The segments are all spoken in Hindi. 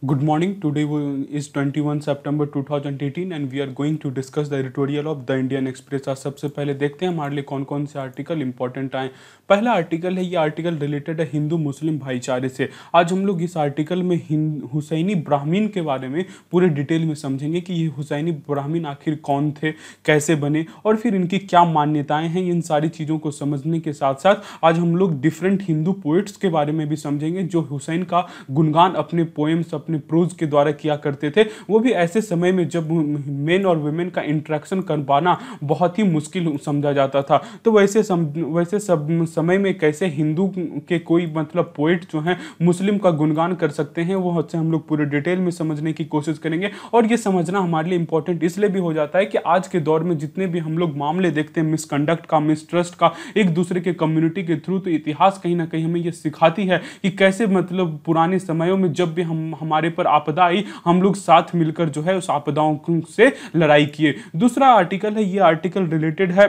Good morning. Today is 21 September 2018 and we are going to discuss the editorial of the Indian Express। आज सबसे पहले देखते हैं हमारे लिए कौन कौन से आर्टिकल इंपॉर्टेंट आए। पहला आर्टिकल है, ये आर्टिकल रिलेटेड है हिंदू मुस्लिम भाईचारे से। आज हम लोग इस आर्टिकल में हुसैनी ब्राह्मीण के बारे में पूरे डिटेल में समझेंगे कि ये हुसैनी ब्राह्मीण आखिर कौन थे, कैसे बने और फिर इनकी क्या मान्यताएं हैं। इन सारी चीज़ों को समझने के साथ साथ आज हम लोग डिफरेंट हिंदू पोइट्स के बारे में भी समझेंगे जो हुसैन का गुणगान अपने पोएम्स, अपने प्रोज के द्वारा किया करते थे। वो भी ऐसे समय में जब मेन और वुमेन का इंटरेक्शन कर पाना बहुत ही मुश्किल समझा जाता था। तो वैसे सब समय में कैसे हिंदू के कोई मतलब पोइट जो हैं मुस्लिम का गुणगान कर सकते हैं, वो से हम लोग पूरे डिटेल में समझने की कोशिश करेंगे। और ये समझना हमारे लिए इंपॉर्टेंट इसलिए भी हो जाता है कि आज के दौर में जितने भी हम लोग मामले देखते हैं मिसकंडक्ट का, मिसट्रस्ट का एक दूसरे के कम्युनिटी के थ्रू, तो इतिहास कहीं ना कहीं हमें ये सिखाती है कि कैसे मतलब पुराने समयों में जब भी हमारे पर आपदा आई, हम लोग साथ मिलकर जो है उस आपदाओं से लड़ाई किए। दूसरा आर्टिकल है, ये आर्टिकल रिलेटेड है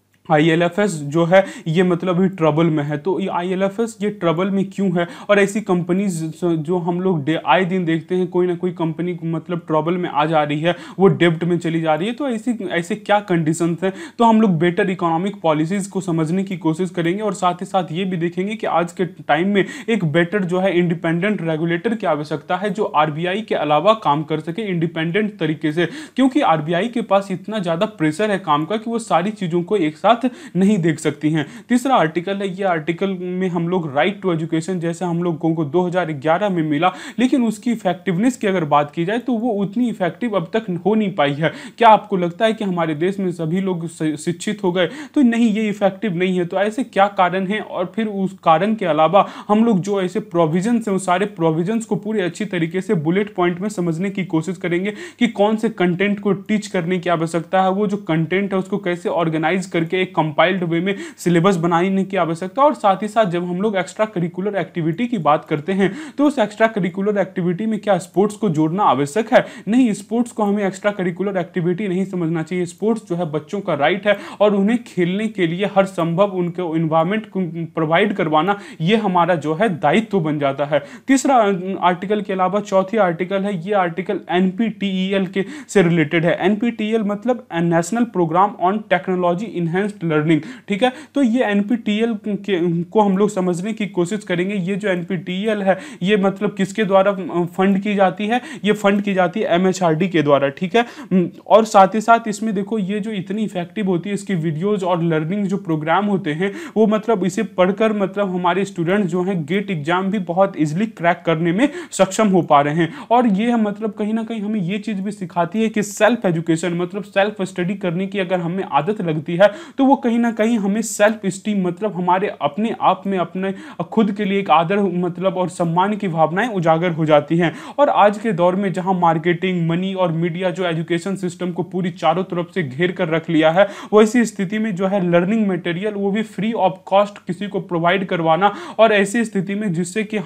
IL&FS जो है ये मतलब ही ट्रबल में है। तो ये IL&FS ये ट्रबल में क्यों है और ऐसी कंपनीज जो हम लोग आए दिन देखते हैं कोई ना कोई कंपनी मतलब ट्रबल में आ जा रही है, वो डेब्ट में चली जा रही है। तो ऐसे क्या कंडीशंस हैं, तो हम लोग बेटर इकोनॉमिक पॉलिसीज को समझने की कोशिश करेंगे और साथ ही साथ ये भी देखेंगे कि आज के टाइम में एक बेटर जो है इंडिपेंडेंट रेगुलेटर की आवश्यकता है जो RBI के अलावा काम कर सके इंडिपेंडेंट तरीके से, क्योंकि RBI के पास इतना ज़्यादा प्रेशर है काम का कि वो सारी चीज़ों को एक साथ नहीं देख सकती हैं। तीसरा आर्टिकल है, ये आर्टिकल में हम लोग राइट टू एजुकेशन जैसे हम लोगों को 2011 में मिला, लेकिन उसकी इफेक्टिवनेस की अगर बात की जाए तो वो उतनी इफेक्टिव अब तक हो नहीं पाई है। क्या आपको लगता है कि हमारे देश में सभी लोग शिक्षित हो गए? तो नहीं, ये इफेक्टिव नहीं है। तो ऐसे क्या कारण है और फिर उस कारण के अलावा हम लोग जो ऐसे प्रोविजंस हैं उस सारे प्रोविजंस को पूरे अच्छी तरीके से बुलेट पॉइंट में समझने की कोशिश करेंगे कि कौन से कंटेंट को टीच करने की आवश्यकता है, वो जो कंटेंट है उसको कैसे ऑर्गेनाइज करके एक कंपाइल्ड वे में सिलेबस बनाने की आवश्यकता। और साथ ही साथ जब हम लोग एक्स्ट्रा करिकुलर एक्टिविटी की बात करते हैं तो उस एक्स्ट्रा करिकुलर एक्टिविटी में क्या स्पोर्ट्स को जोड़ना आवश्यक है? नहीं, स्पोर्ट्स को हमें एक्स्ट्रा करिकुलर एक्टिविटी नहीं समझना चाहिए। स्पोर्ट्स जो है बच्चों का राइट है और उन्हें खेलने के लिए हर संभव उनको इन्वायरमेंट प्रोवाइड करवाना ये हमारा जो है दायित्व बन जाता है। तीसरा आर्टिकल के अलावा चौथी आर्टिकल है, ये आर्टिकल NPTEL के से रिलेटेड है। NPTEL मतलब national programme on technology enhanced learning, ठीक है। तो ये NPTEL को हम लोग समझने की कोशिश करेंगे। ये जो NPTEL है ये मतलब किसके द्वारा फंड की जाती है? ये फंड की जाती है MHRD के द्वारा, ठीक है। और साथ ही साथ इसमें देखो ये जो इतनी इफेक्टिव होती है इसकी वीडियोज और लर्निंग जो प्रोग्राम होते हैं वो मतलब इसे पढ़कर मतलब हमारे स्टूडेंट्स जो हैं गेट एग्जाम भी बहुत इजीली क्रैक करने में सक्षम हो पा रहे हैं। और ये मतलब कहीं ना कहीं हमें ये चीज़ भी सिखाती है कि सेल्फ एजुकेशन मतलब सेल्फ स्टडी करने की अगर हमें आदत लगती है तो वो कहीं ना कहीं हमें सेल्फ स्टीम मतलब हमारे अपने आप में अपने खुद के लिए एक आदर मतलब और सम्मान की भावनाएं उजागर हो जाती हैं। और आज के दौर में जहां मार्केटिंग, मनी और मीडिया जो एजुकेशन सिस्टम को पूरी चारों तरफ से घेर कर रख लिया है, वैसी स्थिति में जो है लर्निंग मटेरियल वो भी फ्री ऑफ कॉस्ट किसी को प्रोवाइड करवाना और ऐसी स्थिति में जिससे कि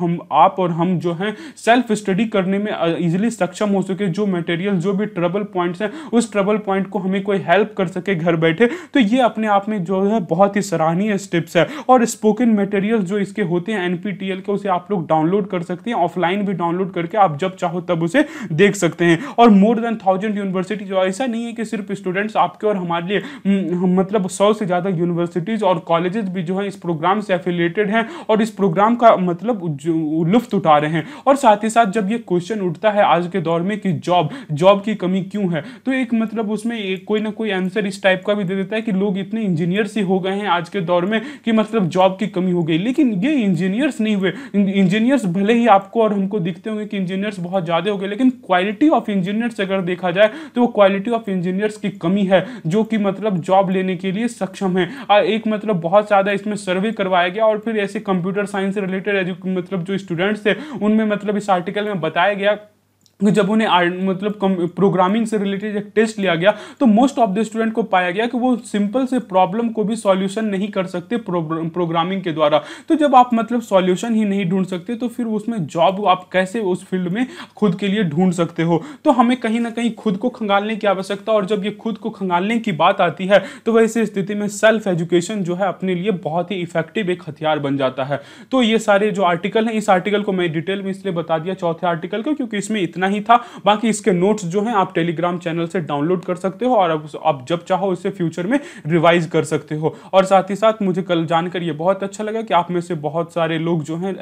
आप और हम जो हैं सेल्फ स्टडी करने में इजीली सक्षम हो सके, जो मटेरियल जो भी ट्रबल पॉइंट्स हैं उस ट्रबल पॉइंट को हमें कोई हेल्प कर सके घर बैठे, तो ये अपने आप में जो है बहुत ही सराहनीय स्टेप्स है। और स्पोकन मटेरियल जो इसके होते हैं NPTEL के, उसे आप लोग डाउनलोड कर सकते हैं, ऑफलाइन भी डाउनलोड करके आप जब चाहो तब उसे देख सकते हैं। और मोर देन 1000 यूनिवर्सिटी, जो ऐसा नहीं है कि सिर्फ स्टूडेंट्स आपके और हमारे लिए मतलब 100 से ज़्यादा यूनिवर्सिटीज़ और कॉलेजेस भी जो है इस प्रोग्राम से एफिलिएटेड हैं और इस प्रोग्राम का मतलब लुफ्त उठा रहे हैं। और साथ ही साथ जब ये क्वेश्चन उठता है आज के दौर में कि जॉब की कमी क्यों है, तो एक मतलब उसमें कोई ना कोई आंसर इस टाइप का भी दे देता है कि लोग इतने इंजीनियर्स ही हो गए हैं आज के दौर में कि मतलब जॉब की कमी हो गई। लेकिन ये इंजीनियर्स नहीं हुए। इंजीनियर्स भले ही आपको और हमको दिखते होंगे कि इंजीनियर्स बहुत ज़्यादा हो गए, लेकिन क्वालिटी ऑफ इंजीनियर्स अगर देखा जाए तो वो क्वालिटी ऑफ इंजीनियर्स की कमी है जो कि मतलब जॉब लेने के लिए सक्षम है। एक मतलब बहुत ज़्यादा इसमें सर्वे करवाया गया और फिर ऐसे कंप्यूटर साइंस से रिलेटेड मतलब जो स्टूडेंट्स थे उनमें मतलब इस आर्टिकल में बताया गया जब उन्हें मतलब प्रोग्रामिंग से रिलेटेड एक टेस्ट लिया गया तो मोस्ट ऑफ द स्टूडेंट को पाया गया कि वो सिंपल से प्रॉब्लम को भी सॉल्यूशन नहीं कर सकते प्रोग्रामिंग के द्वारा। तो जब आप मतलब सॉल्यूशन ही नहीं ढूंढ सकते तो फिर उसमें जॉब आप कैसे उस फील्ड में खुद के लिए ढूंढ सकते हो। तो हमें कहीं ना कहीं खुद को खंगालने की आवश्यकता, और जब ये खुद को खंगालने की बात आती है तो वैसे स्थिति में सेल्फ एजुकेशन जो है अपने लिए बहुत ही इफेक्टिव एक हथियार बन जाता है। तो ये सारे जो आर्टिकल हैं, इस आर्टिकल को मैं डिटेल में इसलिए बता दिया चौथे आर्टिकल को क्योंकि इसमें इतना ही था। बाकी इसके नोट्स जो हैं आप टेलीग्राम चैनल से डाउनलोड कर सकते हो और आप जब चाहो इसे फ्यूचर में रिवाइज कर सकते हो। और साथ ही साथ मुझे कल जानकर ये बहुत अच्छा लगा कि आप में से बहुत सारे लोग जो हैं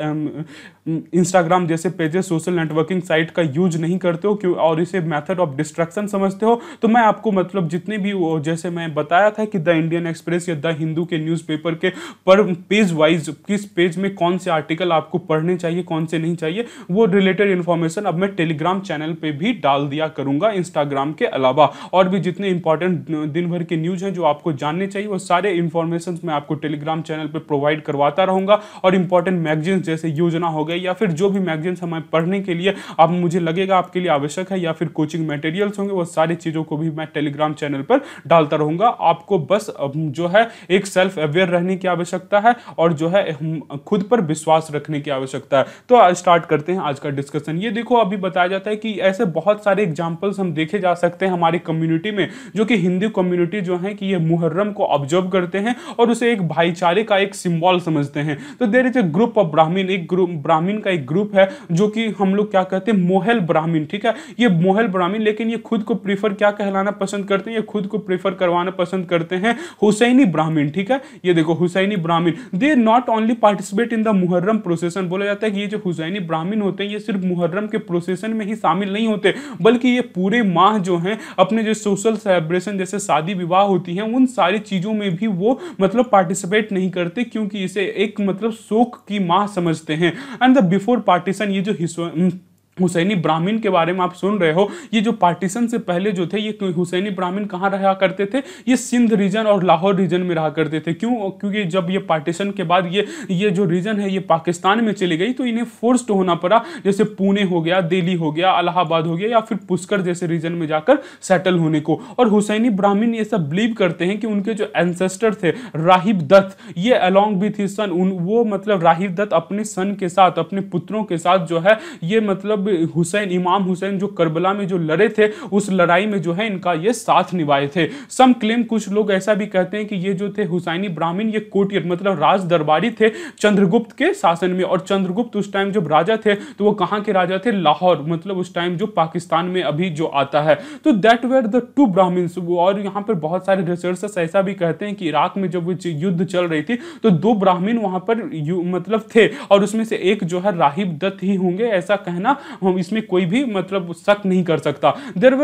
इंस्टाग्राम जैसे पेजेस, सोशल नेटवर्किंग साइट का यूज नहीं करते हो क्यों, और इसे मेथड ऑफ डिस्ट्रैक्शन समझते हो। तो मैं आपको मतलब जितने भी जैसे मैं बताया था कि द इंडियन एक्सप्रेस या द हिंदू के न्यूज़पेपर के पर पेज वाइज किस पेज में कौन से आर्टिकल आपको पढ़ने चाहिए, कौन से नहीं चाहिए, वो रिलेटेड इन्फॉर्मेशन अब मैं टेलीग्राम चैनल पे भी डाल दिया करूंगा इंस्टाग्राम के अलावा। और भी जितने इंपॉर्टेंट दिन भर के न्यूज़ हैं जो आपको जानने चाहिए वो सारे इंफॉर्मेशन मैं आपको टेलीग्राम चैनल पे प्रोवाइड करवाता रहूंगा। और इंपॉर्टेंट मैगजीन जैसे योजना हो गई या फिर जो भी मैगजीन्स हमें पढ़ने के लिए अब मुझे लगेगा आपके लिए आवश्यक है या फिर कोचिंग मटेरियल्स होंगे, वो सारी चीज़ों को भी मैं टेलीग्राम चैनल पर डालता रहूंगा। आपको बस जो है एक सेल्फ अवेयर रहने की आवश्यकता है और जो है खुद पर विश्वास रखने की आवश्यकता है। तो स्टार्ट करते हैं आज का डिस्कशन। ये देखो अभी बताया जाता है कि ऐसे बहुत सारे एग्जांपल्स हम देखे जा सकते हैं हमारी कम्युनिटी में, जो कि हिंदू कम्युनिटी जो है कि ये मुहर्रम को ऑब्जर्व करते हैं और उसे एक भाईचारे का एक सिंबल समझते हैं। तो there is a group of Brahmin, एक ग्रुप ब्राह्मण का एक ग्रुप है जो कि हम लोग क्या कहते हैं मोहेल ब्राह्मण, ठीक है। ये मोहेल ब्राह्मण, लेकिन ये खुद को प्रीफर क्या कहलाना पसंद करते हैं, ये खुद को प्रीफर करवाना पसंद करते हैं हुसैनी ब्राह्मण, ठीक है। ये देखो Hussaini Brahmin, they not only participate in the Muharram procession. बोला जाता है कि ये जो हुसैनी ब्राह्मण होते हैं ये सिर्फ मुहर्रम के प्रोसेसन में ही शामिल नहीं होते, बल्कि ये पूरे माह जो हैं अपने जो सोशल सेलिब्रेशन जैसे शादी विवाह होती हैं उन सारी चीज़ों में भी वो मतलब पार्टिसिपेट नहीं करते, क्योंकि इसे एक मतलब शोक की माह समझते हैं। एंड द बिफोर पार्टीशन, ये जो हुसैनी ब्राह्मण के बारे में आप सुन रहे हो, ये जो पार्टीशन से पहले जो थे ये हुसैनी ब्राह्मण कहाँ रहा करते थे, ये सिंध रीजन और लाहौर रीजन में रहा करते थे। क्यों? क्योंकि जब ये पार्टीशन के बाद ये जो रीजन है ये पाकिस्तान में चली गई तो इन्हें फोर्स्ड होना पड़ा, जैसे पुणे हो गया, दिल्ली हो गया, इलाहाबाद हो गया या फिर पुष्कर जैसे रीजन में जाकर सेटल होने को। और हुसैनी ब्राह्मण ये सब बिलीव करते हैं कि उनके जो एंसेस्टर थे राहिब दत्त, ये अलॉन्ग विथ हिज सन, वो मतलब राहिब दत्त अपने सन के साथ, अपने पुत्रों के साथ जो है ये मतलब हुसैन, इमाम हुसैन जो करबला में जो लड़े थे उस लड़ाई में जो है इनका ये साथ निभाए थे। सम क्लेम, कुछ लोग ऐसा भी कहते हैं कि ये जो थे हुसैनी ब्राह्मण ये कोटियर मतलब राज दरबारी थे चंद्रगुप्त के शासन में। और चंद्रगुप्त उस टाइम जब राजा थे तो वो कहां के राजा थे, लाहौर, मतलब उस टाइम जो पाकिस्तान में अभी जो आता है। तो that were the two Brahmins. और यहाँ पर बहुत सारे रिसर्चर्स ऐसा भी कहते हैं कि इराक में जब वो युद्ध चल रही थी तो दो ब्राह्मण वहां पर मतलब थे और उसमें से एक जो है राहिब दत्त ही होंगे, ऐसा कहना हम इसमें कोई भी मतलब शक नहीं कर सकता। देयर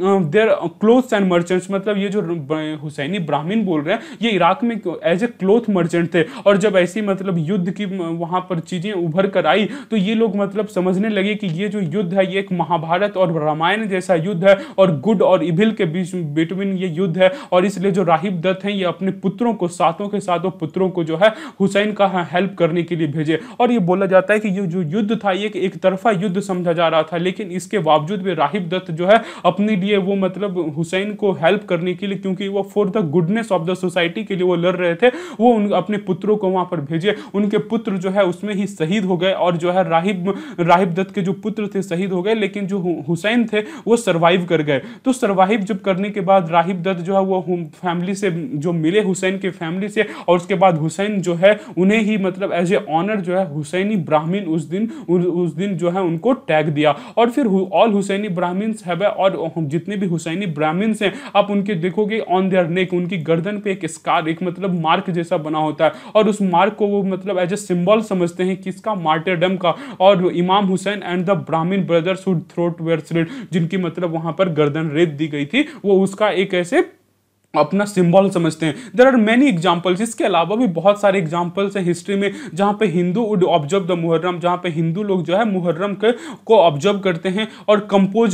क्लोथ्स एंड मर्चेंट्स, मतलब ये जो हुसैनी ब्राह्मण बोल रहे हैं ये इराक में एज ए क्लोथ मर्चेंट थे। और जब ऐसी मतलब युद्ध की वहां पर चीजें उभर कर आई तो ये लोग मतलब समझने लगे कि ये जो युद्ध है ये एक महाभारत और रामायण जैसा युद्ध है और गुड और इविल के बीच बिटवीन ये युद्ध है। और इसलिए जो राहिब दत्त हैं ये अपने पुत्रों को, सातों के सातों पुत्रों को जो है हुसैन का हेल्प करने के लिए भेजे। और ये बोला जाता है कि ये जो युद्ध था ये एक तरफा युद्ध समझा जा रहा था, लेकिन इसके बावजूद भी राहिब दत्त जो है अपने लिए वो मतलब हुसैन को हेल्प करने के लिए, क्योंकि वो for the goodness of the society के लिए वो लड़ रहे थे, वो अपने पुत्रों को वहां पर भेजे। उनके पुत्र जो है उसमें ही शहीद हो गए और जो है राहिब दत्त के जो पुत्र थे शहीद हो गए, लेकिन जो हुसैन थे वो सर्वाइव कर गए। तो सर्वाइव जब करने के बाद राहिब दत्त जो है वो फैमिली से जो मिले हुसैन के फैमिली से, और उसके बाद हुसैन जो है उन्हें ही मतलब एज ए ऑनर जो है हुसैनी ब्राह्मण उस दिन जो है उनको टैग दिया। और फिर ऑल हुसैनी ब्राह्मण्स है, और जितने भी हुसैनी ब्राह्मण्स हैं आप उनके देखोगे ऑन देयर नेक, उनकी गर्दन पे एक स्कार, एक मतलब मार्क जैसा बना होता है और उस मार्क को वो मतलब एज ए सिंबल समझते हैं किसका, मार्टरडम का। और Imam Hussain and the Brahmin brothers who throat were slit, जिनकी मतलब वहां पर गर्दन रेत दी गई थी, वो उसका एक ऐसे अपना सिंबल समझते हैं। देयर आर मेनी एग्जांपल्स, इसके अलावा भी बहुत सारे एग्जांपल्स हैं हिस्ट्री में जहाँ पे Hindu would observe the Muharram, जहाँ पे हिंदू लोग जो है मुहर्रम को ऑब्जर्व करते हैं और कंपोज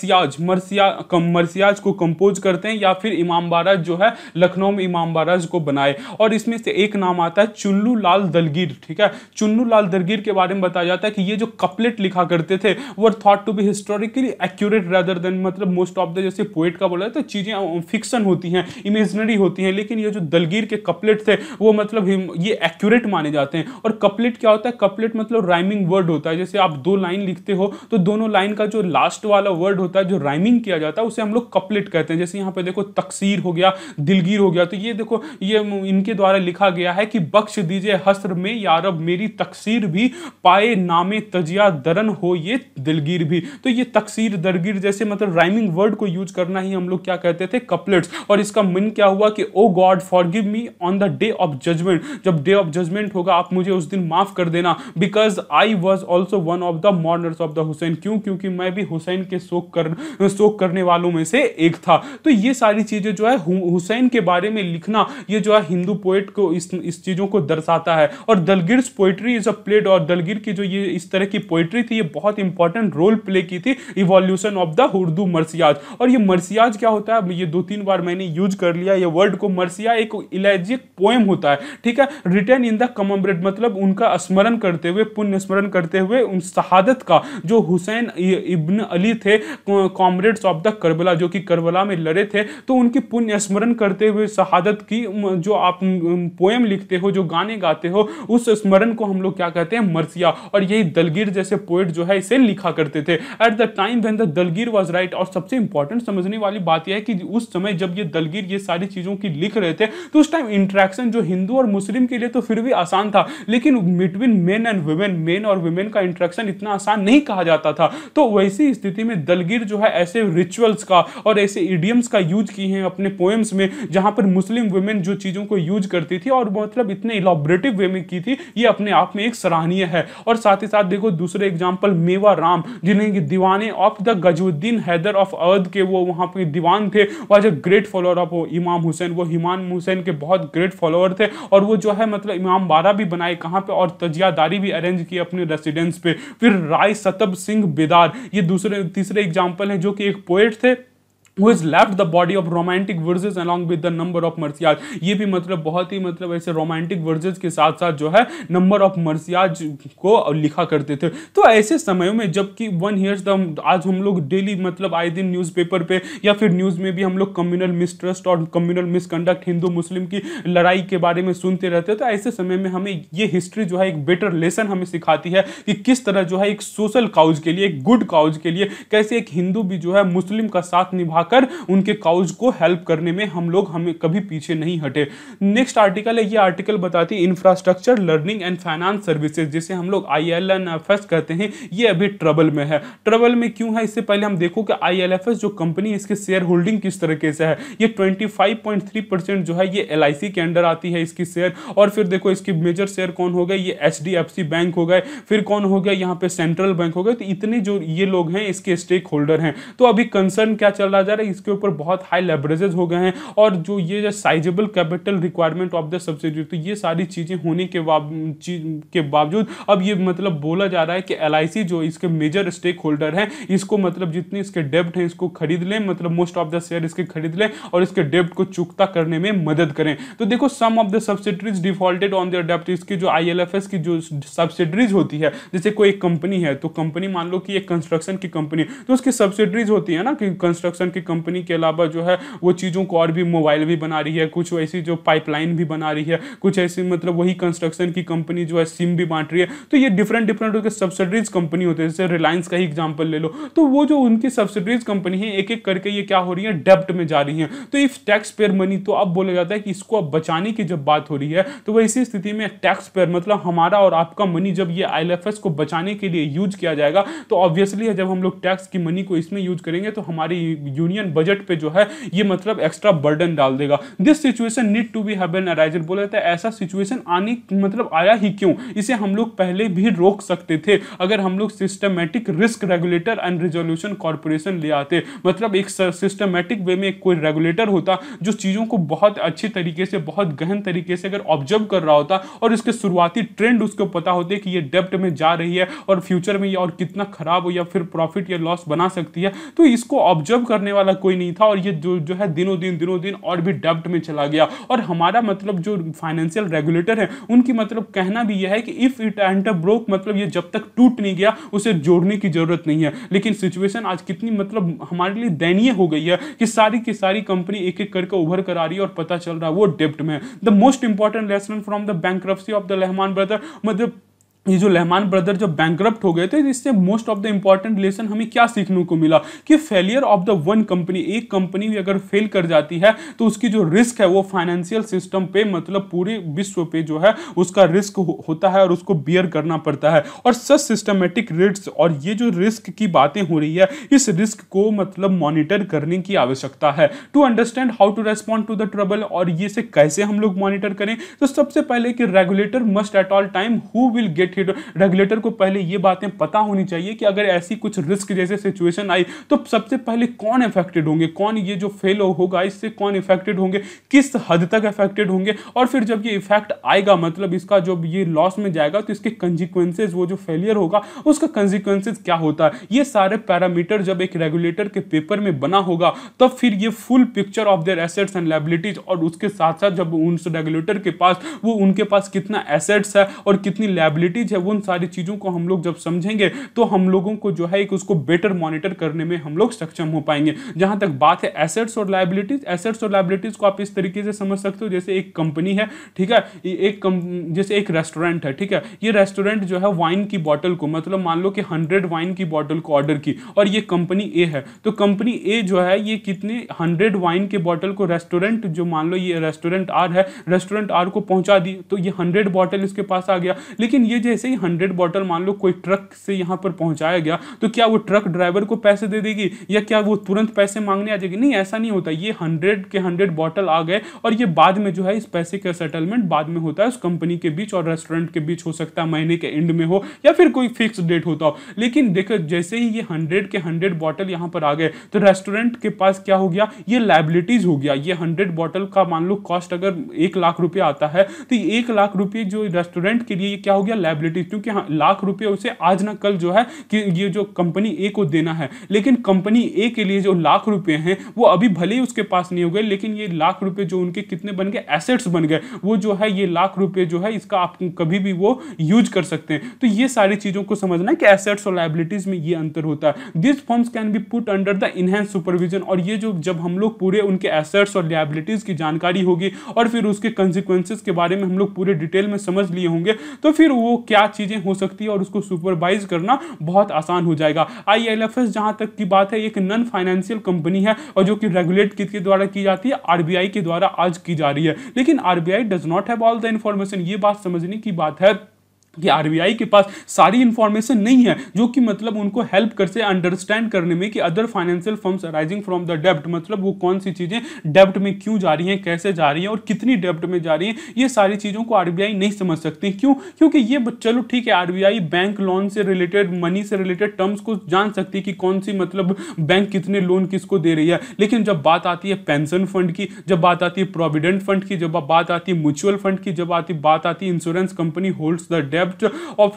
मरसियाज को कंपोज करते हैं, या फिर इमाम बाराज जो है लखनऊ में इमाम बाराज को बनाए। और इसमें से एक नाम आता है चुन्नू लाल दलगीर। ठीक है, चुन्नू लाल दलगीर के बारे में बताया जाता है कि ये जो कपलेट लिखा करते थे वो thought to be historically accurate rather than, मतलब मोस्ट ऑफ द, जैसे पोएट का बोला तो चीजें फिक्शन होती हैं, इमेजिनरी होती हैं, लेकिन ये जो दलगीर के कपलेट थे वो मतलब ये एक्यूरेट माने जाते हैं। और कपलेट क्या होता है? कपलेट मतलब राइमिंग वर्ड होता है। जैसे आप दो लाइन लिखते हो तो दोनों लाइन का जो लास्ट वाला वर्ड होता है जो राइमिंग किया जाता है उसे हम लोग कपलेट कहते हैं। जैसे यहाँ पे देखो तकसीर हो गया, दिलगीर हो गया, तो ये देखो ये इनके द्वारा लिखा गया है कि बख्श दीजिए हस्र में यारब मेरी तकसीर भी, पाए नामे तजिया दरन हो ये दिलगीर भी। तो ये तकसीर दरगीर जैसे मतलब राइमिंग वर्ड को यूज करना ही हम लोग क्या कहते थे? कपलेट्स। और इसका मीन क्या हुआ कि O God forgive me on the day of judgment, जब डे ऑफ जजमेंट होगा आप मुझे उस दिन माफ कर देना, because I was also one of the mourners of the Hussain. क्यों? क्योंकि मैं भी हुसैन के शोक करने वालों में से एक था। तो ये सारी चीजें जो है हुसैन के बारे में लिखना, ये जो है हिंदू पोएट को इस चीजों को दर्शाता है। और Dilgir poetry is a plead, और दलगीर की जो ये इस तरह की पोएट्री थी ये बहुत इंपॉर्टेंट रोल प्ले की थी evolution of the Urdu marsiyas. और ये मर्सियाज क्या होता है? ये 2-3 बार मैंने यूज कर लिया ये वर्ड को। मर्सिया एक इलेजिक पोएम होता है, ठीक है, रिटन इन द कमेमोरेट, मतलब उनका स्मरण करते हुए, पुण्य स्मरण करते हुए उन शहादत का, जो हुसैन इब्न अली थे कॉमरेड्स ऑफ द करबला, जो कि करबला में लड़े थे, तो उनकी पुण्य स्मरण करते हुए शहादत की जो आप पोएम लिखते हो, जो गाने गाते हो, उस स्मरण को हम लोग क्या कहते हैं? मर्सिया। और यही दलगीर जैसे पोएट जो है इसे लिखा करते थे at the time when the Dilgir was right. और सबसे इंपॉर्टेंट समझने वाली बात यह है कि उस समय जब ये दलगीर ये सारी चीजों की लिख रहे थे तो उस टाइम इंटरेक्शन जो हिंदू और मुस्लिम के लिए तो फिर भी आसान था, लेकिन between men and women, men और वुमेन का इंटरेक्शन इतना आसान नहीं कहा जाता था। तो वैसी स्थिति में दलगीर जो है ऐसे रिचुअल्स का और ऐसे इडियम्स का यूज किए हैं अपने पोएम्स में, जहां पर मुस्लिम वुमेन जो चीजों को यूज करती थी और मतलब इतने इलॉबरेटिव वे में की थी, ये अपने आप में एक सराहनीय है। और साथ ही साथ देखो दूसरे एग्जांपल मेवा राम, जिन्हें दीवाने of the Ghaziuddin Haidar of Awadh के वो वहां पे दीवान थे, was a great follower of Imam Hussain. वो इमाम हुसैन के बहुत ग्रेट फॉलोअर थे और वो जो है मतलब इमाम बारह भी बनाए कहां पे, और तजियादारी भी अरेंज की अपने रेसिडेंस पे। फिर राय सतब सिंह बेदार, ये तीसरे एग्जांपल हैं, जो कि एक पोएट थे who has left the body of romantic verses along with the number of मर्सियाज। ये भी मतलब बहुत ही मतलब ऐसे रोमांटिक वर्सेस के साथ साथ जो है नंबर ऑफ मर्सियाज को लिखा करते थे। तो ऐसे समयों में जबकि 1 years आज हम लोग डेली मतलब आए दिन न्यूज़पेपर पे या फिर न्यूज़ में भी हम लोग कम्युनल मिसट्रस्ट और कम्युनल मिसकंडक्ट, हिंदू मुस्लिम की लड़ाई के बारे में सुनते रहते हैं। तो ऐसे समय में हमें ये हिस्ट्री जो है एक बेटर लेसन हमें सिखाती है कि किस तरह जो है एक सोशल काउज के लिए, एक गुड काउज के लिए कैसे एक हिंदू भी जो है मुस्लिम का साथ निभा कर उनके काउज को हेल्प करने में हमें कभी पीछे नहीं हटे। नेक्स्ट आर्टिकल है, ये आर्टिकल बताती है infrastructure learning and finance services, जिसे हम लोग ILFS कहते हैं। ये अभी ट्रबल में है। ट्रबल में क्यों है? इससे पहले हम देखो कि ILFS जो कंपनी, इसके शेयर होल्डिंग किस तरीके से है। ये 25.3% जो है ये LIC के अंडर आती है इसकी शेयर। और फिर देखो इसकी मेजर शेयर कौन हो गए? ये HDFC बैंक हो गए, फिर कौन हो गया यहाँ पे सेंट्रल बैंक हो गए। तो इतने जो ये लोग हैं इसके स्टेक होल्डर हैं। तो अभी कंसर्न क्या चल रहा जा रहा है, इसके ऊपर बहुत हाई लेवरेजेस हो गए हैं और जो ये sizeable capital requirement of the subsidy, तो ये सारी चीजें होने के बावजूद अब ये मतलब बोला जा रहा है कि LIC जो इसके मेजर स्टेक होल्डर हैं, इसको मतलब जितने इसके डेब्ट हैं इसको खरीद लें, मतलब मोस्ट ऑफ द शेयर इसके खरीद लें और इसके डेब्ट को चुकता करने में मदद करें। तो देखो some of the subsidiaries defaulted on their डेब्ट, इसकी जो ILFS की जो सब्सिडरीज होती है, जैसे कोई एक कंपनी है, तो कंपनी मान लो कि एक कंस्ट्रक्शन की कंपनी, तो उसकी सब्सिडरीज होती है ना कि कंस्ट्रक्शन की कंपनी के अलावा जो है वो चीज़ों को और भी मोबाइल भी बना रही है, कुछ ऐसी जो पाइपलाइन भी बना रही है, कुछ ऐसी मतलब वही कंस्ट्रक्शन की कंपनी जो है सिम भी बांट रही है। तो ये डिफरेंट उसके सब्सिडरीज कंपनी होते हैं। जैसे रिलायंस का ही एग्जांपल ले लो, तो वो जो उनकी सब्सिडरीज कंपनी है एक एक करके ये क्या हो रही है, डेब्ट में जा रही है। तो इफ टैक्स पेयर मनी, तो अब बोला जाता है कि इसको अब बचाने की जब बात हो रही है तो वैसी स्थिति में टैक्स पेयर मतलब हमारा और आपका मनी जब ये ILFS को बचाने के लिए यूज किया जाएगा, तो ऑब्वियसली जब हम लोग टैक्स की मनी को इसमें यूज करेंगे तो हमारी यूनियन यूनियन बजट पे जो है ये मतलब एक्स्ट्रा बर्डन डाल देगा। This situation need to be haven arisen, बोला जाता है ऐसा सिचुएशन आने मतलब आया ही क्यों, इसे हम लोग पहले भी रोक सकते थे अगर हम लोग systematic risk regulator and resolution corporation ले आते। मतलब एक सिस्टमैटिक वे में कोई रेगुलेटर होता जो चीजों को बहुत अच्छी तरीके से, बहुत गहन तरीके से अगर ऑब्जर्व कर रहा होता और इसके शुरुआती ट्रेंड उसको पता होते कि ये डेब्ट में जा रही है और फ्यूचर में ये और कितना खराब हो या फिर प्रॉफिट या लॉस बना सकती है, तो इसको ऑब्जर्व करने वाला कोई नहीं था और ये जो है दिनों दिन और भी डेब्ट में चला गया। और हमारा मतलब जो फाइनेंशियल रेगुलेटर है उनकी मतलब कहना भी यह है कि इफ इट एंटर ब्रोक, मतलब ये जब तक टूट नहीं गया उसे जोड़ने की जरूरत नहीं है। लेकिन सिचुएशन आज कितनी मतलब हमारे लिए दयनीय हो गई है कि सारी की सारी कंपनी एक एक करके उभर कर आ रही है और पता चल रहा है वो डेब्ट में है। The most important lesson from the bankruptcy of the Lehman brother, मतलब ये जो रहमान ब्रदर जब बैंकरप्ट हो गए थे, इससे most of the important lesson हमें क्या सीखने को मिला कि failure of the one company, एक कंपनी भी अगर फेल कर जाती है तो उसकी जो रिस्क है वो फाइनेंशियल सिस्टम पे मतलब पूरे विश्व पे जो है उसका रिस्क होता है और उसको बियर करना पड़ता है। और सच सिस्टमेटिक रिस्क, और ये जो रिस्क की बातें हो रही है इस रिस्क को मतलब मॉनिटर करने की आवश्यकता है to understand how to respond to the trouble. और ये से कैसे हम लोग मॉनिटर करें, तो सबसे पहले कि regulator must at all time who will get, regulator को पहले ये बातें पता होनी चाहिए कि अगर ऐसी कुछ रिस्क जैसे सिचुएशन आई तो सबसे पहले कौन इफेक्टेड होंगे, कौन ये जो फेल होगा इससे कौन इफेक्टेड होंगे, किस हद तक इफेक्टेड होंगे, और फिर जब ये इफेक्ट आएगा मतलब इसका जब ये लॉस में जाएगा तो इसके कंसिक्वेंसेस, वो जो फेलियर होगा उसका कंसिक्वेंसेस क्या होता है, ये सारे पैरामीटर जब एक रेगुलेटर के पेपर में बना होगा तब फिर ये full picture of their assets and liabilities, और उसके साथ साथ जब उस रेगुलेटर के पास वो उनके पास कितना एसेट्स है और कितनी लायबिलिटीज है, वो उन सारी चीजों को हम लोग जब समझेंगे तो हम लोगों को जो है एक उसको बेटर मॉनिटर करने में हम लोग सक्षम हो पाएंगे। जहां तक बात है एसेट्स और लायबिलिटीज, एसेट्स और लायबिलिटीज को आप इस तरीके से समझ सकते हो जैसे एक कंपनी है, ठीक है, जैसे एक रेस्टोरेंट है, ठीक है, ये रेस्टोरेंट जो है वाइन की बोतल को मतलब मान लो कि 100 वाइन की बोतल को ऑर्डर की और ये कंपनी ए है, तो कंपनी ए जो है ये कितने 100 वाइन के बोतल को रेस्टोरेंट, जो मान लो ये रेस्टोरेंट आर है, रेस्टोरेंट आर को पहुंचा दी तो ये 100 बोतल इसके पास आ गया। लेकिन ये जैसे ही 100 बोतल मान लो कोई ट्रक से यहां पर पहुंचाया गया तो क्या वो ट्रक ड्राइवर को पैसे दे देगी या क्या वो तुरंत पैसे मांगने आ जाएगी? नहीं, ऐसा नहीं होता। ये 100 के 100 बोतल आ गए और ये बाद में जो है इस पैसे का सेटलमेंट बाद में होता है उस कंपनी के बीच और रेस्टोरेंट के बीच, हो सकता है महीने के एंड में हो या फिर कोई फिक्स डेट होता हो। लेकिन देखो जैसे ही ये 100 के 100 बोतल यहां पर आ गए तो रेस्टोरेंट के पास क्या हो गया, ये लायबिलिटीज हो गया। ये 100 बोतल का मान लो कॉस्ट अगर 1 लाख रुपए आता है तो 1 लाख रुपए जो रेस्टोरेंट के लिए ये क्या हो गया, लायबिलिटीज, क्योंकि लाख रुपए उसे आज ना कल जो है कि ये जो कंपनी ए को देना है। लेकिन कंपनी ए के लिए जो लाख रुपए हैं वो अभी भले ही उसके पास नहीं हो गए, लेकिन ये लाख रुपए जो उनके कितने बन गए, एसेट्स बन गए। वो जो है ये लाख रुपए जो है इसका आप कभी भी वो यूज कर सकते हैं। तो ये सारी चीजों को समझना है कि एसेट्स और लायबिलिटीज में ये अंतर होता है। This firms can be put under the enhance supervision, और ये जो जब हम लोग पूरे उनके एसेट्स और लायबिलिटीज की जानकारी होगी और फिर उसके कंसिक्वेंसेस के बारे में हम लोग पूरे डिटेल में समझ लिए होंगे तो फिर वो क्या चीजें हो सकती है और उसको सुपरवाइज करना बहुत आसान हो जाएगा। आईएलएफएस जहां तक की बात है एक नॉन फाइनेंशियल कंपनी है और जो कि रेगुलेट किसके द्वारा की जाती है, आरबीआई के द्वारा आज की जा रही है। लेकिन RBI does not have all the information. ये बात समझने की बात है कि आरबीआई के पास सारी इंफॉर्मेशन नहीं है जो कि मतलब उनको हेल्प कर से अंडरस्टैंड करने में कि other financial firms arising from the डेब्ट, मतलब वो कौन सी चीजें डेब्ट में क्यों जा रही हैं, कैसे जा रही हैं और कितनी डेब्ट में जा रही हैं, ये सारी चीजों को आरबीआई नहीं समझ सकती। क्यों? क्योंकि ये चलो ठीक है, आरबीआई बैंक लोन से रिलेटेड, मनी से रिलेटेड टर्म्स को जान सकती है कि कौन सी मतलब बैंक कितने लोन किसको दे रही है। लेकिन जब बात आती है पेंशन फंड की, जब बात आती है प्रोविडेंट फंड की, जब बात आती है म्यूचुअल फंड की, जब बात आती है इंश्योरेंस कंपनी होल्ड्स द डेब्ट ऑफ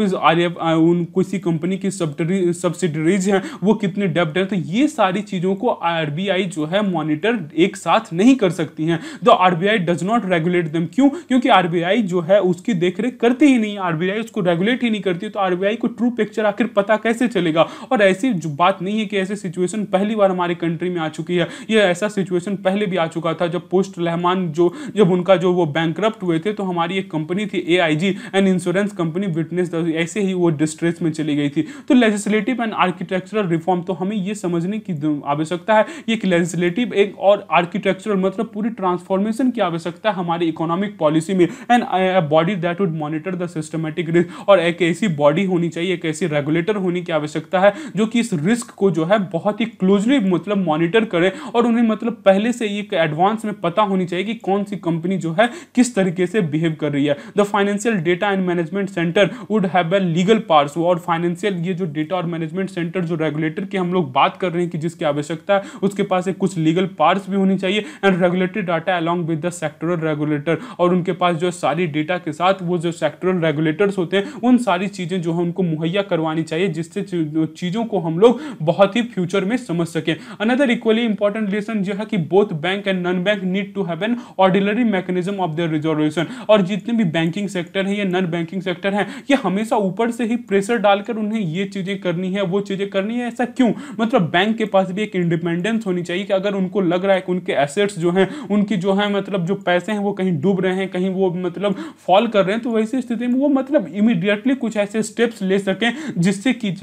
उन किसी कंपनी की सब्सिडरीज हैं वो कितने डेब्ट हैं, तो ये सारी चीजों को आरबीआई जो है मॉनिटर एक साथ नहीं कर सकती हैं। तो RBI does not regulate them. क्यों? क्योंकि आरबीआई जो है उसकी देखरेख करती ही नहीं, आरबीआई उसको रेगुलेट ही नहीं करती, तो आरबीआई को ट्रू पिक्चर आखिर पता कैसे चलेगा। और ऐसी जो बात नहीं है कि ऐसी सिचुएशन पहली बार हमारी कंट्री में आ चुकी है, ये ऐसा सिचुएशन पहले भी आ चुका था जब पोस्ट रहमान जब उनका जो वो बैंकरप्ट हुए थे तो हमारी एक कंपनी थी AIG and insurance company, company witness ऐसे ही वो डिस्ट्रेस में चली गई थी। तो लेजिस्लेटिव एंड आर्किटेक्चरल रिफॉर्म, तो हमें ये समझने की आवश्यकता है एक लेजिस्लेटिव एक और आर्किटेक्चरल मतलब पूरी ट्रांसफॉर्मेशन की आवश्यकता है हमारी इकोनॉमिक पॉलिसी में, and body that would monitor the systematic risk, और एक ऐसी बॉडी होनी चाहिए, एक ऐसी रेगुलेटर होने की आवश्यकता है जो कि इस रिस्क को जो है बहुत ही क्लोजली मतलब मॉनिटर करे, और उन्हें मतलब पहले से एक एडवांस में पता होनी चाहिए कि कौन सी कंपनी जो है किस तरीके से बिहेव कर रही है। The financial data and management centre would have a legal powers, और फाइनेंशियल ये जो डेटा और मैनेजमेंट सेंटर जो रेगुलेटर की हम लोग बात कर रहे हैं कि जिसकी आवश्यकता है, उसके पास एक कुछ लीगल पावर्स भी होनी चाहिए, and regulatory data along with the sectoral regulator, और उनके पास जो सारी डेटा के साथ वो जो सेक्टरल रेगुलेटर्स होते हैं उन सारी चीजें जो है उनको मुहैया करवानी चाहिए, जिससे चीजों को हम लोग बहुत ही फ्यूचर में समझ सके। अनदर इक्वली इंपॉर्टेंट लेसन जो है कि both bank and non bank need to have an ordinary mechanism of their resolution, और जितने भी बैंकिंग सेक्टर है या नॉन बैंकिंग सेक्टर है ये हमेशा ऊपर से ही प्रेशर डालकर उन्हें ये चीजें करनी है वो चीजें करनी है। ऐसा क्यों? मतलब बैंक के पास भी एक इंडिपेंडेंस होनी चाहिए कि अगर उनको लग रहा है कि उनके एसेट्स जो हैं उनकी जो है मतलब जो पैसे हैं वो कहीं डूब रहे हैं, कहीं वो मतलब फॉल कर रहे हैं, तो वैसी स्थिति में वो मतलब इमीडिएटली कुछ ऐसे स्टेप्स ले सकें जिससे कि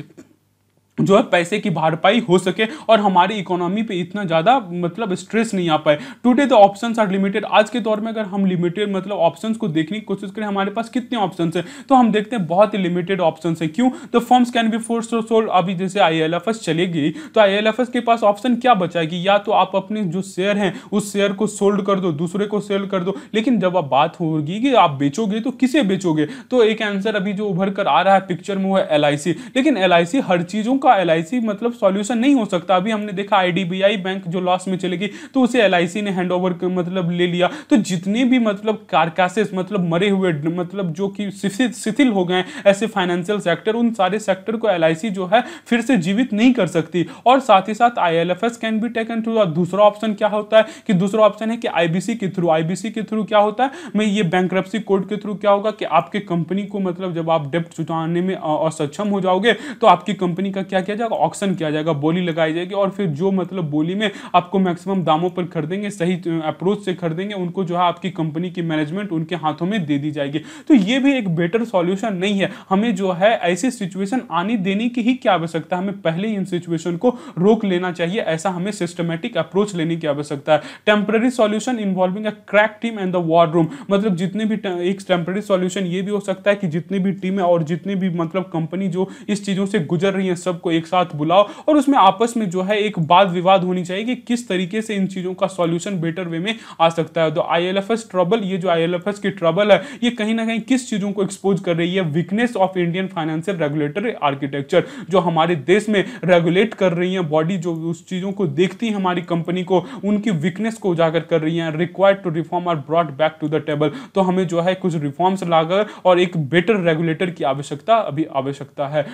जो है पैसे की भरपाई हो सके और हमारी इकोनॉमी पे इतना ज़्यादा मतलब स्ट्रेस नहीं आ पाए। Today the options are limited, आज के दौर में अगर हम लिमिटेड मतलब ऑप्शंस को देखने की कोशिश करें हमारे पास कितने ऑप्शंस हैं, तो हम देखते हैं बहुत ही लिमिटेड ऑप्शंस है। क्यों? The firms can be force to sold, अभी जैसे IL&FS चलेगी तो IL&FS के पास ऑप्शन क्या बचाएगी, या तो आप अपने जो शेयर हैं उस शेयर को सोल्ड कर दो, दूसरे को सेल कर दो, लेकिन जब आप बात होगी कि आप बेचोगे तो किसे बेचोगे, तो एक आंसर अभी जो उभर कर आ रहा है पिक्चर में वो है LIC, लेकिन LIC हर चीज़ों का LIC मतलब सॉल्यूशन नहीं हो सकता। अभी हमने देखा IDBI बैंक जो लॉस में चलेगी तो उसे LIC ने हैंडओवर मतलब ले लिया, तो जितने भी मतलब कारकासेस मतलब मरे हुए मतलब जो कि शिथिल हो गए ऐसे फाइनेंशियल सेक्टर, उन सारे सेक्टर को LIC जो है फिर से जीवित नहीं कर सकती। और साथ ही साथ IL&FS can be taken through, दूसरा ऑप्शन क्या होता है कि दूसरा ऑप्शन है कि IBC के थ्रू क्या होता है, मैं ये बैंक्रप्सी कोड के थ्रू क्या होगा कि आपके कंपनी को मतलब जब आप डेब्ट चुकाने में असक्षम हो जाओगे तो आपकी कंपनी का क्या किया जाएगा, ऑक्शन किया जाएगा, बोली लगाई जाएगी, और फिर जो मतलब बोली में आपको मैक्सिमम दामों पर खरीदेंगे, सही अप्रोच से खरीदेंगे, उनको जो है आपकी कंपनी की मैनेजमेंट उनके हाथों में दे दी जाएगी। तो ये भी एक बेटर सॉल्यूशन नहीं है। हमें जो है ऐसी सिचुएशन आने देने की ही क्या आवश्यकता है, हमें पहले इन सिचुएशन को रोक लेना चाहिए, ऐसा हमें सिस्टमैटिक अप्रोच लेने की आवश्यकता है। Temporary solution involving a crack team and the war room, मतलब जितने भी एक टेम्पररी सॉल्यूशन ये भी हो सकता है कि जितनी भी टीमें और जितनी भी मतलब कंपनी जो इस चीजों से गुजर रही है सबको एक साथ बुलाओ और उसमें आपस में जो है एक वाद विवाद होनी चाहिए कि किस तरीके से इन चीजों का सॉल्यूशन बेटर वे में आ सकता है। तो IL&FS ट्रबल, ये जो IL&FS की ट्रबल है ये कहीं ना कहीं किस चीजों को एक्सपोज कर रही है, weakness of Indian financial regulatory architecture, जो हमारे देश में रेगुलेट कर रही है बॉडी जो उस चीजों को देखती है हमारी कंपनी को, उनकी वीकनेस को उजागर कर रही है। Required to reform are brought back to the table, तो हमें जो है कुछ रिफॉर्म्स लाकर और एक बेटर रेगुलेटर की आवश्यकता है।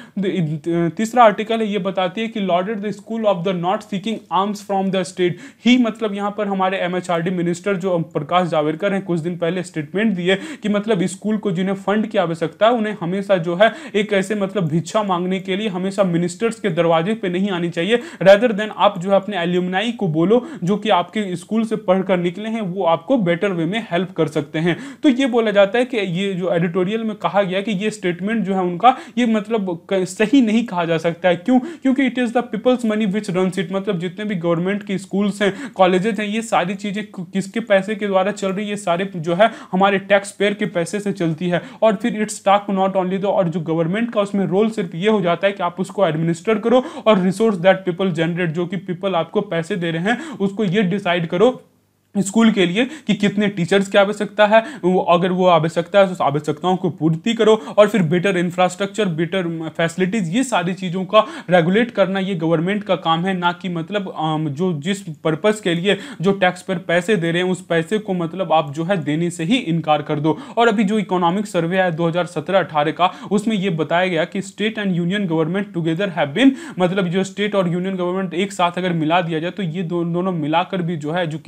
तीसरा आर्टिकल है ये बताती है कि lorded the school of the not seeking arms from the state he, मतलब यहाँ पर हमारे MHRD मिनिस्टर जो प्रकाश जावड़ेकर हैं कुछ दिन पहले स्टेटमेंट दिए कि मतलब स्कूल को जिन्हें फंड की आवश्यकता है उन्हें हमेशा जो है एक ऐसे मतलब भिक्षा मांगने के लिए हमेशा मिनिस्टर्स के दरवाजे पे नहीं आनी चाहिए, रेदर देन आप जो है अपने एल्यूमनाई को बोलो जो कि आपके स्कूल से पढ़कर निकले हैं, वो आपको बेटर वे में हेल्प कर सकते हैं। तो ये बोला जाता है कि ये जो एडिटोरियल में कहा गया कि ये स्टेटमेंट जो है उनका ये मतलब सही नहीं कहा जा सकता है। क्यों? क्योंकि it is the people's money which runs it, मतलब जितने भी गवर्नमेंट के स्कूल्स हैं कॉलेजेस हैं ये सारी चीजें किसके पैसे के द्वारा चल रही है, ये सारे जो है हमारे टैक्स पेयर के पैसे से चलती है। और फिर इट्स टाक नॉट ओनली दो, और जो गवर्नमेंट का उसमें रोल सिर्फ ये हो जाता है कि आप उसको एडमिनिस्टर करो और रिसोर्स दैट पीपल जनरेट, जो कि पीपल आपको पैसे दे रहे हैं उसको ये डिसाइड करो स्कूल के लिए कि कितने टीचर्स की आवश्यकता है, अगर वो आवश्यकता है तो उस आवश्यकताओं को पूर्ति करो, और फिर बेटर इंफ्रास्ट्रक्चर, बेटर फैसिलिटीज, ये सारी चीज़ों का रेगुलेट करना ये गवर्नमेंट का काम है, ना कि मतलब जो जिस पर्पस के लिए जो टैक्स पर पैसे दे रहे हैं उस पैसे को मतलब आप जो है देने से ही इनकार कर दो। और अभी जो इकोनॉमिक सर्वे है 2017-18 का, उसमें ये बताया गया कि state and union government together have been, मतलब जो स्टेट और यूनियन गवर्नमेंट एक साथ अगर मिला दिया जाए तो ये दोनों मिलाकर भी जो है एजुकेशन में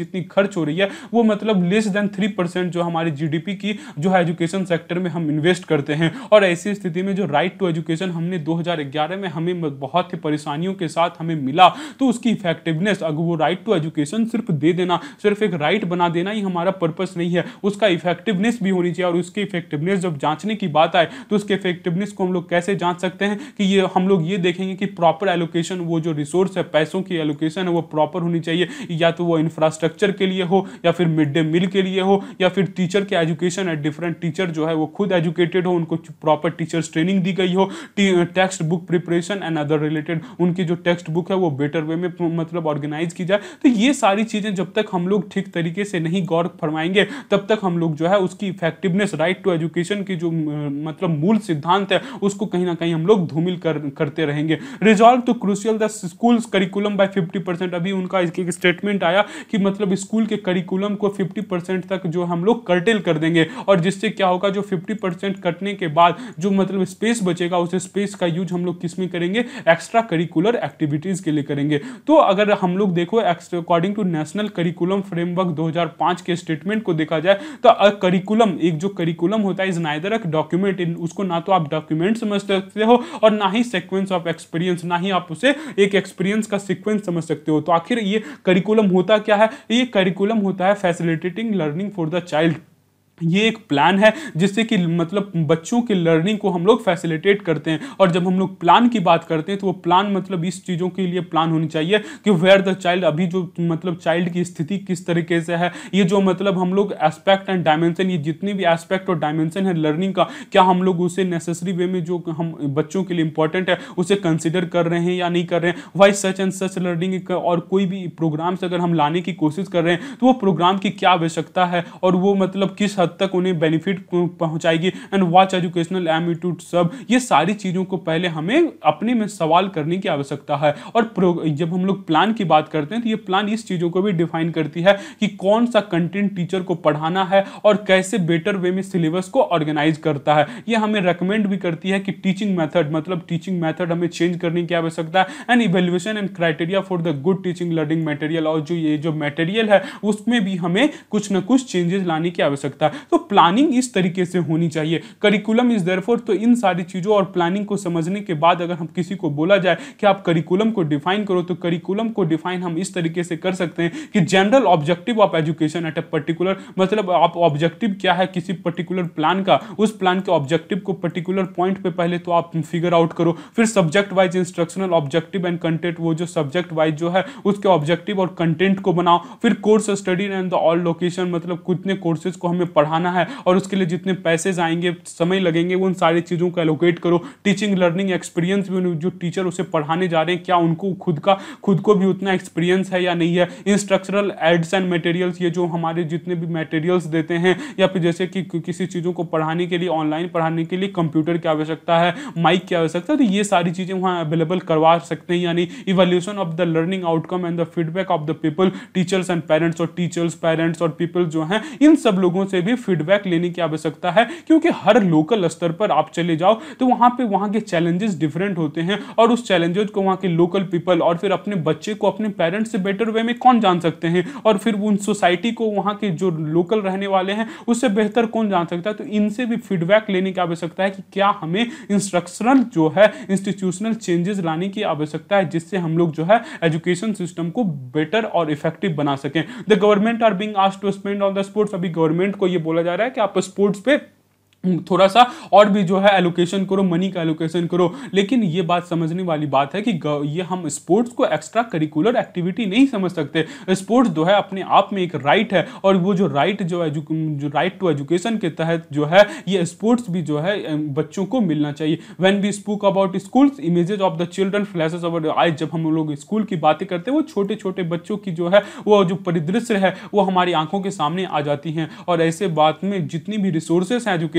जितनी खर्च हो रही है वो मतलब लेस देन 3% जो हमारी जीडीपी की जो है एजुकेशन सेक्टर में हम इन्वेस्ट करते हैं। और ऐसी स्थिति में जो राइट टू एजुकेशन हमने 2011 में हमें बहुत ही परेशानियों के साथ हमें मिला, तो उसकी इफेक्टिवनेस, अगर वो राइट टू एजुकेशन सिर्फ दे देना, सिर्फ एक राइट बना देना ही हमारा पर्पस नहीं है, उसका इफेक्टिवनेस भी होनी चाहिए। और उसकी इफेक्टिवनेस जब जांचने की बात आए तो उसके इफेक्टिवनेस को हम लोग कैसे जांच सकते हैं कि ये हम लोग ये देखेंगे कि प्रॉपर एलोकेशन, वो जो रिसोर्स है, पैसों की एलोकेशन है वो प्रॉपर होनी चाहिए, या तो वो इंफ्रास्ट्रक्चर के लिए हो, या फिर मिड डे मील के लिए हो, या फिर टीचर के एजुकेशन है, डिफरेंट टीचर जो है वो खुद एजुकेटेड हो, उनको प्रॉपर टीचर्स ट्रेनिंग दी गई हो, text book preparation and other related, उनकी जो टेक्स्ट बुक है वो बेटर वे में मतलब ऑर्गेनाइज की जाए। तो ये सारी चीजें जब तक हम लोग ठीक तरीके से नहीं गौर फरमाएंगे तब तक हम लोग जो है उसकी इफेक्टिवनेस, राइट टू एजुकेशन की जो मतलब मूल सिद्धांत है उसको कहीं ना कहीं हम लोग धूमिल करते रहेंगे। Resolve to crucial the schools curriculum by 50%, अभी उनका एक स्टेटमेंट आया कि मतलब स्कूल के करिकुलम को 50% तक जो हम लोग कर्टेल कर देंगे, और जिससे क्या होगा, जो 50% कटने के बाद जो मतलब स्पेस बचेगा उस स्पेस का यूज हम लोग किस में करेंगे, एक्स्ट्रा करिकुलर एक्टिविटीज के लिए करेंगे। तो अगर हम लोग देखो according to national curriculum framework 2005 के स्टेटमेंट को देखा जाए तो करिकुलम, एक जो करिकुलम होता है, इज नाइदर अ डॉक्यूमेंट, उसको ना तो आप डॉक्यूमेंट समझ सकते हो और ना ही सीक्वेंस ऑफ एक्सपीरियंस, ना ही आप उसे एक एक्सपीरियंस का सीक्वेंस समझ सकते हो। तो आखिर ये करिकुलम होता क्या है? ये करिकुलम होता है facilitating learning for the child. ये एक प्लान है जिससे कि मतलब बच्चों की लर्निंग को हम लोग फैसिलिटेट करते हैं। और जब हम लोग प्लान की बात करते हैं तो वो प्लान मतलब इस चीज़ों के लिए प्लान होनी चाहिए कि वेयर द चाइल्ड, अभी जो मतलब चाइल्ड की स्थिति किस तरीके से है, ये जो मतलब हम लोग एस्पेक्ट एंड डायमेंशन, ये जितनी भी एस्पेक्ट और डायमेंशन है लर्निंग का, क्या हम लोग उसे नेसेसरी वे में जो हम बच्चों के लिए इंपॉर्टेंट है उसे कंसिडर कर रहे हैं या नहीं कर रहे हैं। Why such and such learning, और कोई भी प्रोग्राम्स अगर हम लाने की कोशिश कर रहे हैं तो वो प्रोग्राम की क्या आवश्यकता है और वो मतलब किस तक उन्हें बेनिफिट पहुंचाएगी, and what educational aim to सब, ये सारी चीजों को पहले हमें अपने में सवाल करने की आवश्यकता है। और जब हम लोग प्लान की बात करते हैं तो ये प्लान इस चीजों को भी डिफाइन करती है कि कौन सा कंटेंट टीचर को पढ़ाना है और कैसे बेटर वे में सिलेबस को ऑर्गेनाइज करता है। ये हमें रेकमेंड भी करती है कि टीचिंग मेथड, मतलब टीचिंग मेथड हमें चेंज करने की आवश्यकता है, and evaluation and criteria for the good teaching learning material, और जो ये जो मटेरियल है उसमें भी हमें कुछ ना कुछ चेंजेस लाने की आवश्यकता है। तो प्लानिंग इस तरीके से होनी चाहिए। करिकुलम इज देयरफॉर, तो इन सारी चीजों और प्लानिंग को समझने के बाद अगर हम किसी को बोला जाए कि आप करिकुलम को डिफाइन करो, तो करिकुलम को डिफाइन हम इस तरीके से कर सकते हैं कि general objective of education at a particular, मतलब आप ऑब्जेक्टिव क्या है किसी पर्टिकुलर प्लान का, उस प्लान के ऑब्जेक्टिव को पर्टिकुलर पॉइंट पे पहले तो आप फिगर आउट करो, फिर subject wise instructional objective and content, वो जो सब्जेक्ट वाइज जो है उसके ऑब्जेक्टिव और कंटेंट को बनाओ, फिर course study and the allocation, मतलब कितने कोर्सेज को हमें पढ़ाना है और उसके लिए जितने पैसे आएंगे, समय लगेंगे, उन सारी चीज़ों को एलोकेट करो। टीचिंग लर्निंग एक्सपीरियंस भी, जो टीचर उसे पढ़ाने जा रहे हैं क्या उनको खुद को भी उतना एक्सपीरियंस है या नहीं है। इंस्ट्रक्शनल एड्स एंड मटेरियल्स, ये जो हमारे जितने भी मटेरियल्स देते हैं, या फिर जैसे कि किसी चीज़ों को पढ़ाने के लिए, ऑनलाइन पढ़ाने के लिए कंप्यूटर की आवश्यकता है, माइक की आवश्यकता है, तो ये सारी चीज़ें वहाँ अवेलेबल करवा सकते हैं या नहीं। Evaluation of the learning outcome and the feedback of the people, teachers and parents, और टीचर्स, पेरेंट्स और पीपल जो हैं, इन सब लोगों से भी फीडबैक लेने की आवश्यकता है, क्योंकि हर लोकल स्तर पर आप चले जाओ तो वहाँ के चैलेंजेस डिफरेंट होते हैं, और उस चैलेंजेस को वहाँ के लोकल पीपल और फिर अपने बच्चे को अपने पेरेंट्स से बेटर वे में कौन जान सकते हैं, और फिर उन सोसाइटी को, वहाँ के जो लोकल रहने वाले हैं उससे बेहतर कौन जान सकता है। तो इनसे भी फीडबैक लेने की आवश्यकता है कि क्या हमें इंस्ट्रक्शनल जो है इंस्टीट्यूशनल चेंजेस लाने की आवश्यकता है, जिससे हम लोग जो है एजुकेशन सिस्टम को बेटर और इफेक्टिव बना सकें। The government are being asked to spend on the sports, अभी गवर्नमेंट को ये बोला जा रहा है कि आप स्पोर्ट्स पे थोड़ा सा और भी जो है एलोकेशन करो, मनी का एलोकेशन करो। लेकिन ये बात समझने वाली बात है कि ये हम स्पोर्ट्स को एक्स्ट्रा करिकुलर एक्टिविटी नहीं समझ सकते। स्पोर्ट्स जो है अपने आप में एक राइट है, और वो जो राइट जो राइट टू एजुकेशन के तहत जो है ये स्पोर्ट्स भी जो है बच्चों को मिलना चाहिए। When we spoke about schools, images of the children flashes our eyes, जब हम लोग स्कूल की बातें करते हैं वो छोटे छोटे बच्चों की जो है वो जो परिदृश्य है वो हमारी आंखों के सामने आ जाती हैं। और ऐसे बात में जितनी भी रिसोर्सेस हैं एजुकेशन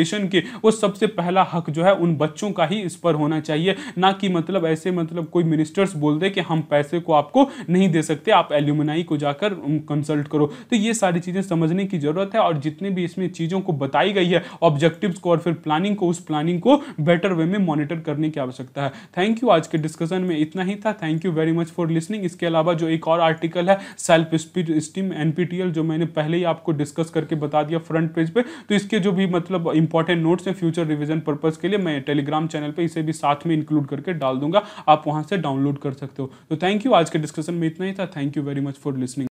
एजुकेशन के वो सबसे पहला हक जो है उन बच्चों का ही इस पर होना चाहिए, ना कि मतलब ऐसे मतलब कोई मिनिस्टर्स बोल दे कि हम पैसे को आपको नहीं दे सकते, आप एल्यूमिनाई को जाकर कंसल्ट करो। तो ये सारी चीज़ें समझने की ज़रूरत है, और जितने भी इसमें चीज़ों को बताई गई है, ऑब्जेक्टिव्स को और फिर प्लानिंग को, उस प्लानिंग को बेटर वे में मॉनिटर करने की आवश्यकता है। थैंक यू, आज के डिस्कशन में इतना ही था। Thank you very much for listening. इसके अलावा जो एक और आर्टिकल है सेल्फ स्टीम एनपीटीईएल, जो मैंने पहले ही आपको डिस्कस करके बता दिया फ्रंट पेज पे, तो इसके जो भी मतलब इंपॉर्टेंट नोट्स हैं फ्यूचर रिवीजन पर्पस के लिए, मैं टेलीग्राम चैनल पे इसे भी साथ में इंक्लूड करके डाल दूंगा, आप वहां से डाउनलोड कर सकते हो। तो थैंक यू, आज के डिस्कशन में इतना ही था। Thank you very much for listening.